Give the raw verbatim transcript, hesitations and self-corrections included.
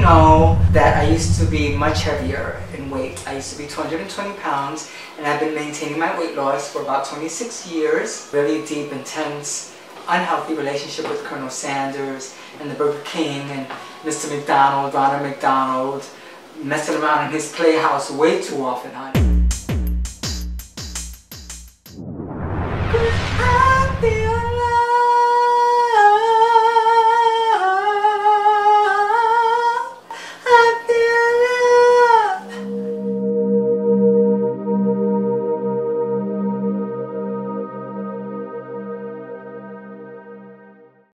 know that I used to be much heavier in weight. I used to be two hundred twenty pounds, and I've been maintaining my weight loss for about twenty-six years. Really deep, intense, unhealthy relationship with Colonel Sanders and the Burger King and Mister McDonald, Ronald McDonald, messing around in his playhouse way too often, honey.